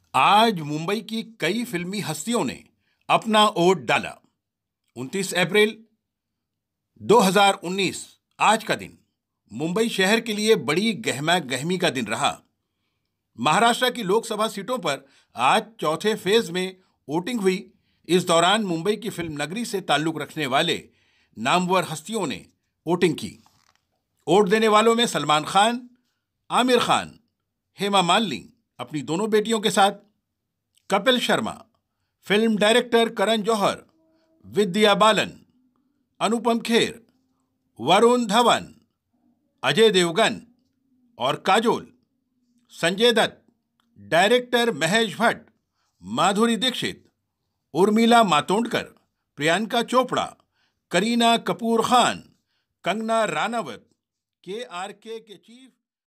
आज मुंबई की कई फिल्मी हस्तियों ने अपना वोट डाला। 29 अप्रैल 2019 आज का दिन मुंबई शहर के लिए बड़ी गहमा गहमी का दिन रहा। महाराष्ट्र की लोकसभा सीटों पर आज चौथे फेज में वोटिंग हुई। इस दौरान मुंबई की फिल्म नगरी से ताल्लुक रखने वाले नामवर हस्तियों ने वोटिंग की। वोट देने वालों में सलमान खान, आमिर खान, हेमा मालिनी अपनी दोनों बेटियों के साथ, कपिल शर्मा, फिल्म डायरेक्टर करण जौहर, विद्या बालन, अनुपम खेर, वरुण धवन, अजय देवगन और काजोल, संजय दत्त, डायरेक्टर महेश भट्ट, माधुरी दीक्षित, उर्मिला मातोंडकर, प्रियंका चोपड़ा, करीना कपूर खान, कंगना रानावत, के चीफ